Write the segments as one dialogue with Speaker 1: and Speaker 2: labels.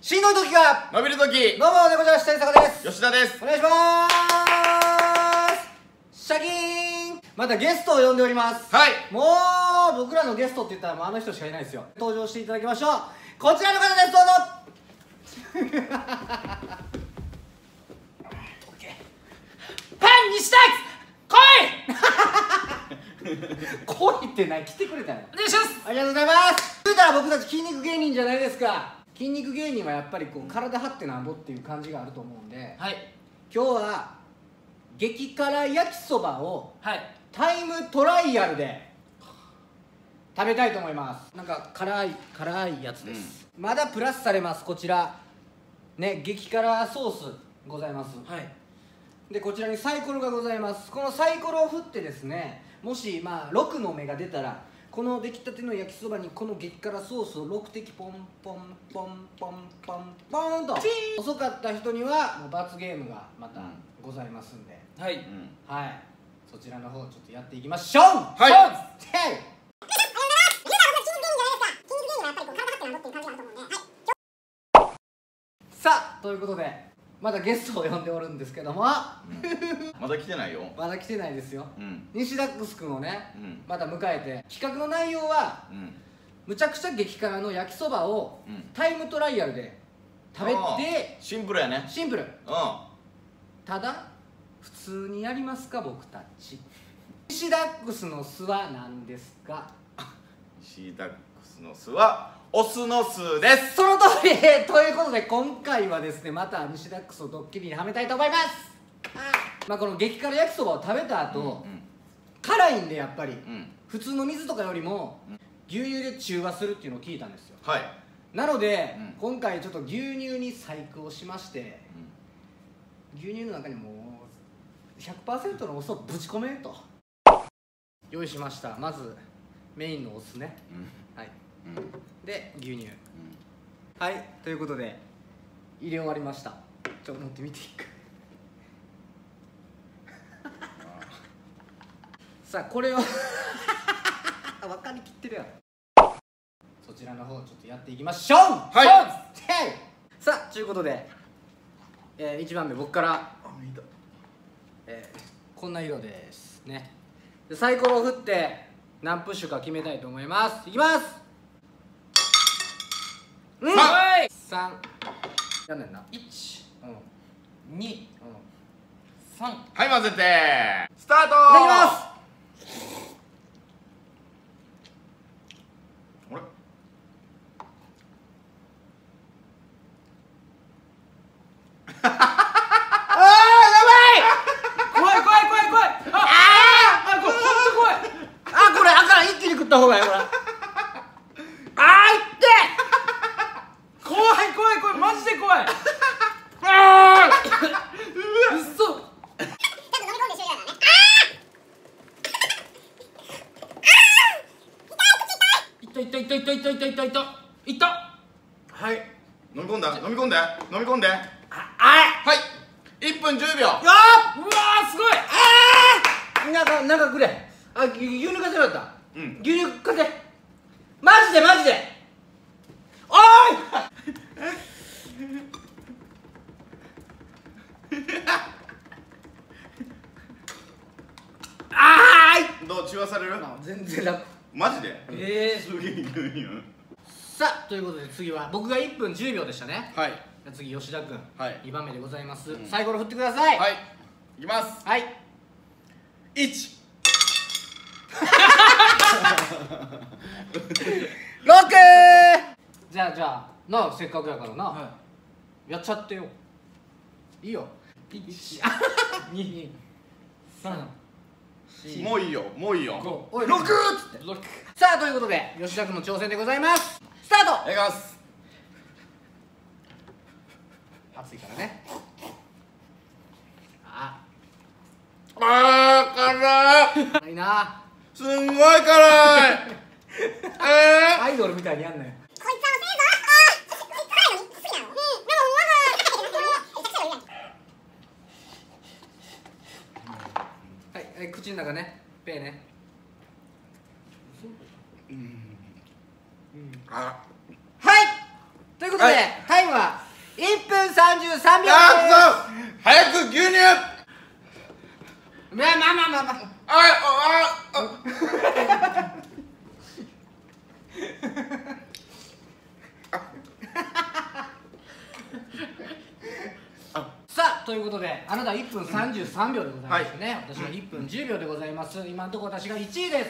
Speaker 1: しんどい時が
Speaker 2: 伸びる時。
Speaker 1: どうも猫じゃらし谷坂です。
Speaker 2: 吉田です。
Speaker 1: お願いしまーす。シャキーン。またゲストを呼んでおります。
Speaker 2: はい。
Speaker 1: もう僕らのゲストって言ったらもうあの人しかいないですよ。登場していただきましょう。こちらの方です。どうぞ。
Speaker 3: 西田
Speaker 1: 来いってない、来てくれたよ。
Speaker 3: お願いします。
Speaker 1: ありがとうございます。言うたら僕たち筋肉芸人じゃないですか。筋肉芸人はやっぱりこう体張ってなんぼっていう感じがあると思うんで、
Speaker 3: はい
Speaker 1: 今日は激辛焼きそばを
Speaker 3: はい
Speaker 1: タイムトライアルで食べたいと思います。なんか辛いやつです、まだプラスされます。こちらね、激辛ソースございます。
Speaker 3: はい
Speaker 1: でこちらにサイコロがございます。このサイコロを振ってですね、もし6の目が出たらこの出来たての焼きそばにこの激辛ソースを6滴ポンポンポンポンポンポンと。遅かった人にはもう罰ゲームがまたございますんで、
Speaker 3: はい、
Speaker 1: はい、そちらの方ちょっとやっていきましょう。
Speaker 2: はい。
Speaker 1: さあということでまだゲストを呼んでおるんですけども、
Speaker 2: まだ来てないよ。
Speaker 1: まだ来てないですよ。
Speaker 2: うん
Speaker 1: 西ダックス君をね、
Speaker 2: うん
Speaker 1: また迎えて企画の内容は
Speaker 2: うん
Speaker 1: むちゃくちゃ激辛の焼きそばをタイムトライアルで食べて、
Speaker 2: シンプルやね。
Speaker 1: シンプル。
Speaker 2: う
Speaker 1: ただ普通にやりますか僕たち。西ダックスの巣は何ですか？
Speaker 2: ん。シーダックスの巣はオスの巣です。
Speaker 1: その通りということで今回はですね、また西ダックスをドッキリにはめたいと思います。この激辛焼きそばを食べた後、辛いんでやっぱり、普通の水とかよりも牛乳で中和するっていうのを聞いたんですよ。
Speaker 2: はい。
Speaker 1: なので、今回ちょっと牛乳に細工をしまして、牛乳の中にもう 100% のお酢をぶち込めと用意しました。まずメインのお酢ね、はい、で牛乳、はいということで入れ終わりました。ちょっと持ってみていいかさあこれを分かりきってるやん。そちらの方ちょっとやっていきましょう。
Speaker 2: はい。
Speaker 1: さあということで、1番目僕から、こんな色ですね。でサイコロを振って何プッシュか決めたいと思います。いきます。
Speaker 3: はい
Speaker 1: 3やんねんな。
Speaker 3: 1、
Speaker 1: うん
Speaker 3: 2、3。
Speaker 2: はい、混ぜてスタート。
Speaker 1: いただきます。
Speaker 2: あれ。
Speaker 3: 怖い怖い怖い怖い。これ本当怖い。
Speaker 1: これあかん、一気に食った方がいい。これ
Speaker 3: 怖い怖い怖い、マジで怖い。うっそ。いったいったいったいったいったいったいったいったいった。
Speaker 1: はい。
Speaker 2: 飲み込んで飲み込んで飲み込んで。
Speaker 1: はい
Speaker 2: はい。1分10秒。
Speaker 3: うわーすごい。
Speaker 1: なんかくれ。牛乳貸せなかった。
Speaker 2: うん
Speaker 1: 牛乳貸せ。マジでマジで。おーい
Speaker 2: どう中和される？
Speaker 1: 全然楽。
Speaker 2: マジで？すげえ牛乳。
Speaker 1: さあということで次は僕が1分10秒でしたね。
Speaker 2: はい。
Speaker 1: 次吉田君、
Speaker 2: はい
Speaker 1: 2番目でございます。サイコロ振ってください。
Speaker 2: はい。いきます。
Speaker 1: はい。
Speaker 2: 1。
Speaker 1: 6。じゃあな、せっかくやからな、やっちゃってよ。いいよ。1、2、3、
Speaker 2: もういいよ、もういいよ。
Speaker 1: おい6っつって。さあということで吉田君の挑戦でございます。スタート。
Speaker 2: いきます。
Speaker 1: 熱いからね。
Speaker 2: 辛い。
Speaker 1: いいな。
Speaker 2: すんごい辛い。
Speaker 1: アイドルみたいにやんねん。はい、口の中ね、ペーね。
Speaker 2: あ。
Speaker 1: はい。ということで、
Speaker 2: はい
Speaker 1: タイムは1分33秒です。
Speaker 2: 早く牛乳。
Speaker 1: まあまあまあまあまあ。さあということであなた1分33秒でございますね、私は1分10秒でございます。今のところ私が1位です。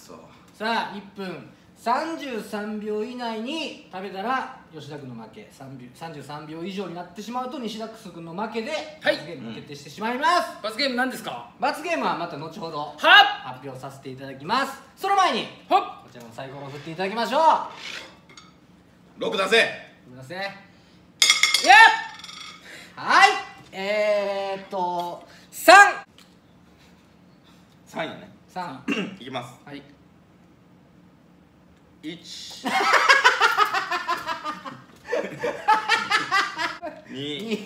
Speaker 2: くそ。
Speaker 1: さあ1分33秒以内に食べたら吉田君の負け、33秒以上になってしまうと西田君の負けで罰ゲームが決定してしまいます。
Speaker 3: 罰ゲーム何ですか？
Speaker 1: 罰ゲームはまた後ほど
Speaker 3: 発
Speaker 1: 表させていただきます。その前に
Speaker 3: ほっ
Speaker 1: こちらのサイコロを振っていただきましょう。
Speaker 2: 6出せ。
Speaker 1: ごめんなさい。
Speaker 3: いや
Speaker 1: はい3
Speaker 2: 3やね。
Speaker 1: 3
Speaker 2: いきます。
Speaker 1: はい
Speaker 2: 1 2
Speaker 1: 2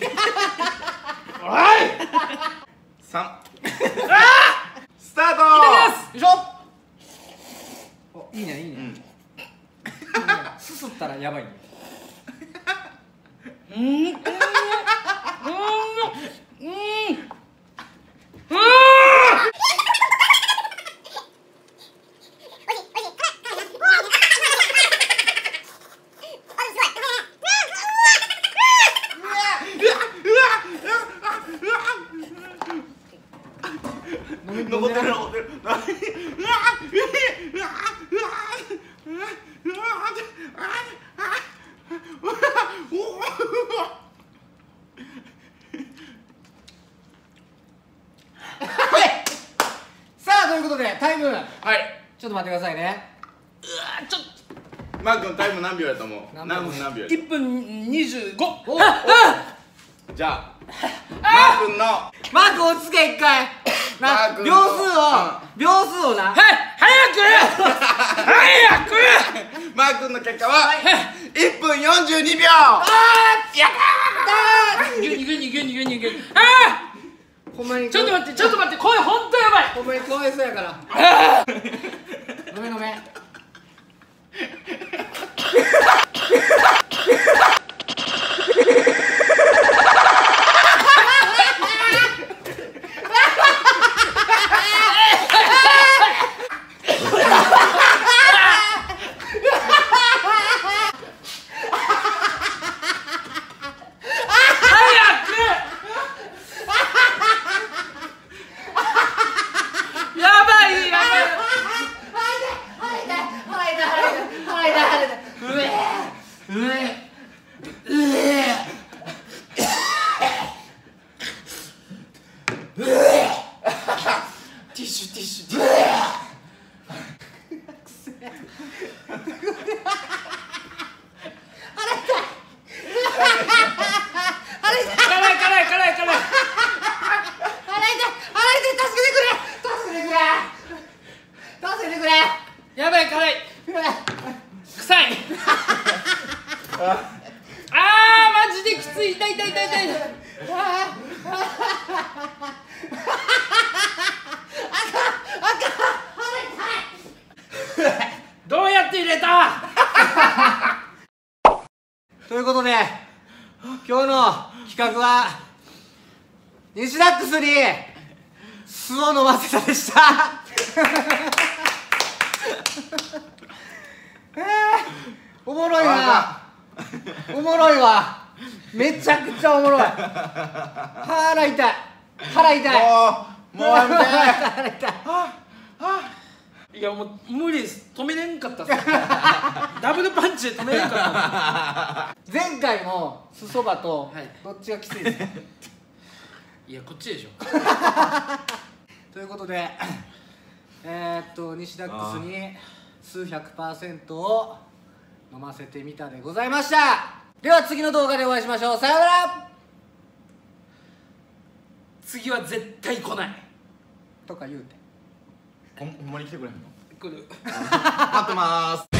Speaker 2: 3スタート。
Speaker 1: よいしょ。おいいねいいね、
Speaker 2: うん。
Speaker 1: すすったらやばいね。
Speaker 2: 残ってる残ってる。
Speaker 1: さあということでタイム
Speaker 2: はい。
Speaker 1: ちょっと待ってくださいね。
Speaker 3: ちょっ
Speaker 2: マー君タイム何秒やと思う？
Speaker 1: 何
Speaker 2: 何
Speaker 1: 秒
Speaker 2: 分何秒や
Speaker 3: と1分25。
Speaker 1: お
Speaker 2: じゃあマー君の
Speaker 1: マーク落ち着け一回な
Speaker 2: マー君の
Speaker 1: 秒数をな
Speaker 3: はい早く早く
Speaker 2: マー君の結果は1分42秒。
Speaker 3: やったー逃げあ
Speaker 1: ほんまに
Speaker 3: ーちょっと待って声ほんとやばい。
Speaker 1: ほんまにかわいそうやからごめんごめん。
Speaker 3: ティッシュやばい辛い臭いマジできつい痛いどうやって入れた
Speaker 1: ということで今日の企画は西ダックスに酢を飲ませたでしたおもろいなおもろいわめちゃくちゃおもろい腹痛い
Speaker 2: もうやめて。
Speaker 1: 腹痛い
Speaker 3: いやもう無理です。止めれんかったっすダブルパンチで止めれんかった
Speaker 1: 前回も酢そばと
Speaker 3: はい
Speaker 1: どっちがきついですか
Speaker 3: いやこっちでしょ
Speaker 1: ということで西ダックスに数100%を飲ませてみたでございました。では次の動画でお会いしましょう。さようなら
Speaker 3: 次は絶対来ない
Speaker 1: とか言うて
Speaker 2: ほんまに来てくれへんの？
Speaker 3: 来る
Speaker 2: 待ってまーす。